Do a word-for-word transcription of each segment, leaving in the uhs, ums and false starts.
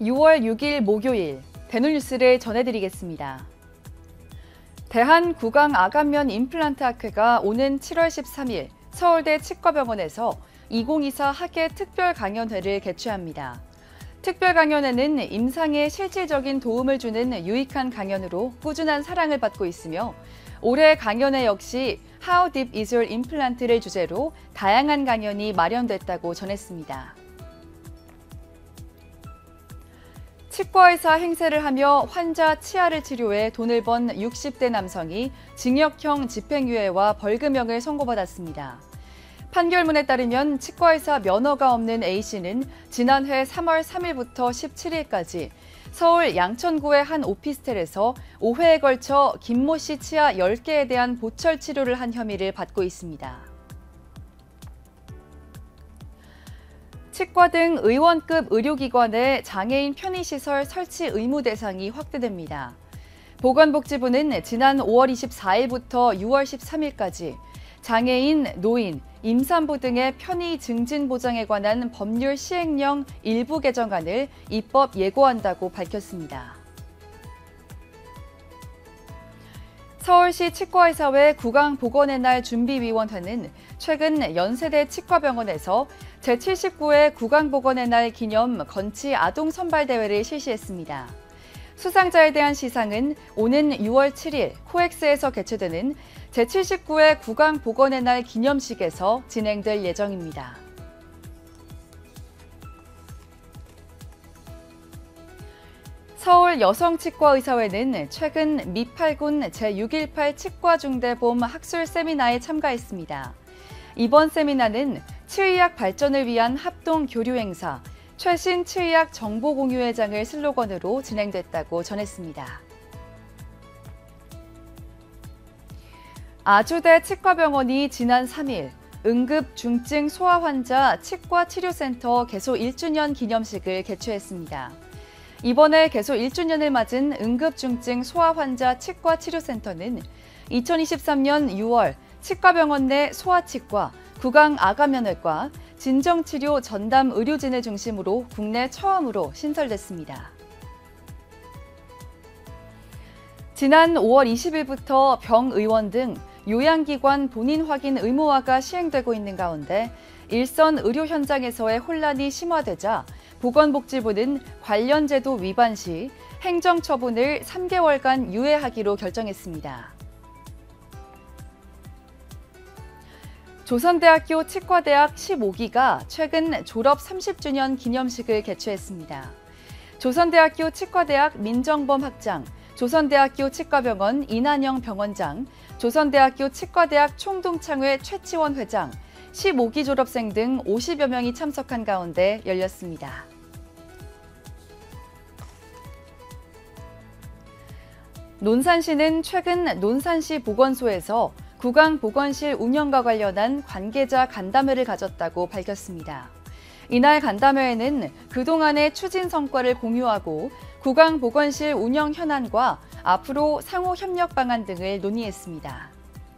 유월 육일 목요일 대놀뉴스를 전해드리겠습니다. 대한구강아간면 임플란트학회가 오는 칠월 십삼일 서울대 치과병원에서 이천이십사 학예 특별강연회를 개최합니다. 특별강연회는 임상에 실질적인 도움을 주는 유익한 강연으로 꾸준한 사랑을 받고 있으며 올해 강연회 역시 How Deep is your Implant를 주제로 다양한 강연이 마련됐다고 전했습니다. 치과의사 행세를 하며 환자 치아를 치료해 돈을 번 육십 대 남성이 징역형 집행유예와 벌금형을 선고받았습니다. 판결문에 따르면 치과의사 면허가 없는 A씨는 지난해 삼월 삼일부터 십칠일까지 서울 양천구의 한 오피스텔에서 오 회에 걸쳐 김모 씨 치아 열 개에 대한 보철 치료를 한 혐의를 받고 있습니다. 치과 등 의원급 의료기관에 장애인 편의시설 설치 의무 대상이 확대됩니다. 보건복지부는 지난 오월 이십사일부터 유월 십삼일까지 장애인, 노인, 임산부 등의 편의 증진 보장에 관한 법률 시행령 일부 개정안을 입법 예고한다고 밝혔습니다. 서울시 치과의사회 구강보건의 날 준비위원회는 최근 연세대 치과병원에서 제칠십구 회 구강보건의 날 기념 건치 아동 선발대회를 실시했습니다. 수상자에 대한 시상은 오는 유월 칠일 코엑스에서 개최되는 제칠십구 회 구강보건의 날 기념식에서 진행될 예정입니다. 서울 여성치과의사회는 최근 미팔군 제육일팔 치과중대봄 학술 세미나에 참가했습니다. 이번 세미나는 치의학 발전을 위한 합동 교류 행사, 최신 치의학 정보 공유회장을 슬로건으로 진행됐다고 전했습니다. 아주대 치과병원이 지난 삼일 응급 중증 소아 환자 치과 치료센터 개소 일 주년 기념식을 개최했습니다. 이번에 개소 일 주년을 맞은 응급중증 소아 환자 치과 치료센터는 이천이십삼년 유월 치과병원 내 소아치과, 구강아간면외과, 진정치료 전담 의료진을 중심으로 국내 처음으로 신설됐습니다. 지난 오월 이십일부터 병의원 등 요양기관 본인 확인 의무화가 시행되고 있는 가운데 일선 의료 현장에서의 혼란이 심화되자 보건복지부는 관련 제도 위반 시 행정처분을 삼 개월간 유예하기로 결정했습니다. 조선대학교 치과대학 십오 기가 최근 졸업 삼십 주년 기념식을 개최했습니다. 조선대학교 치과대학 민정범 학장, 조선대학교 치과병원 이난영 병원장, 조선대학교 치과대학 총동창회 최치원 회장, 십오 기 졸업생 등 오십여 명이 참석한 가운데 열렸습니다. 논산시는 최근 논산시 보건소에서 구강보건실 운영과 관련한 관계자 간담회를 가졌다고 밝혔습니다. 이날 간담회에는 그동안의 추진 성과를 공유하고 구강보건실 운영 현안과 앞으로 상호 협력 방안 등을 논의했습니다.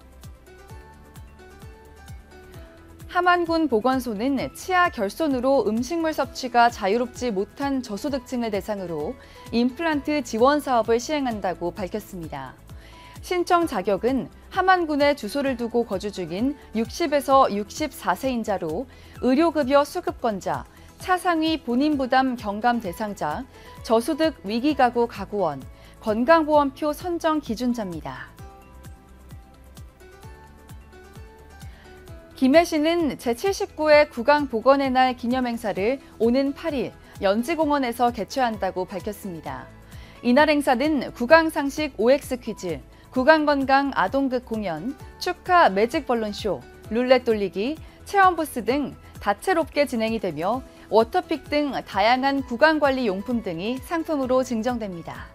함안군 보건소는 치아 결손으로 음식물 섭취가 자유롭지 못한 저소득층을 대상으로 임플란트 지원 사업을 시행한다고 밝혔습니다. 신청 자격은 함안군에 주소를 두고 거주 중인 육십에서 육십사 세인자로 의료급여 수급권자, 차상위 본인 부담 경감 대상자, 저소득 위기가구 가구원, 건강보험표 선정 기준자입니다. 김해시는 제칠십구 회 구강보건의 날 기념행사를 오는 팔일 연지공원에서 개최한다고 밝혔습니다. 이날 행사는 구강상식 오엑스 퀴즈, 구강건강 아동극 공연, 축하 매직 벌룬쇼, 룰렛 돌리기, 체험부스 등 다채롭게 진행이 되며 워터픽 등 다양한 구강관리 용품 등이 상품으로 증정됩니다.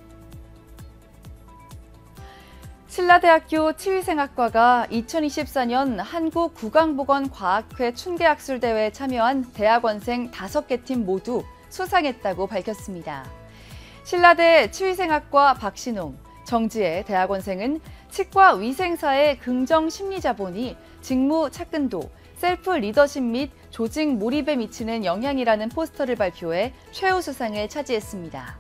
신라대학교 치위생학과가 이천이십사년 한국구강보건과학회 춘계학술대회에 참여한 대학원생 다섯 개 팀 모두 수상했다고 밝혔습니다. 신라대 치위생학과 박신홍, 정지혜 대학원생은 치과 위생사의 긍정 심리 자본이 직무 착근도, 셀프 리더십 및 조직 몰입에 미치는 영향이라는 포스터를 발표해 최우수상을 차지했습니다.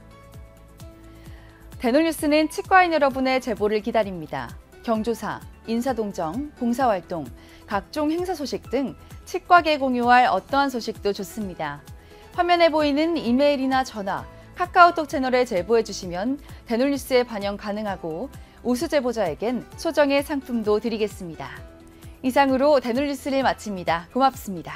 대놀뉴스는 치과인 여러분의 제보를 기다립니다. 경조사, 인사동정, 봉사활동, 각종 행사 소식 등 치과계 공유할 어떠한 소식도 좋습니다. 화면에 보이는 이메일이나 전화, 카카오톡 채널에 제보해 주시면 대놀뉴스에 반영 가능하고 우수 제보자에겐 소정의 상품도 드리겠습니다. 이상으로 대놀뉴스를 마칩니다. 고맙습니다.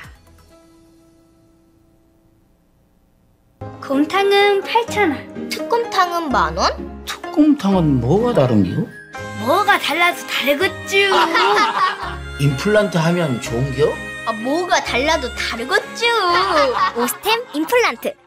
곰탕은 팔천 원. 특곰탕은 만 원? 특곰탕은 뭐가 다른겨? 뭐가 달라서 다르겠쥬. 임플란트 하면 좋은겨? 아, 뭐가 달라도 다르겠죠. 오스템 임플란트.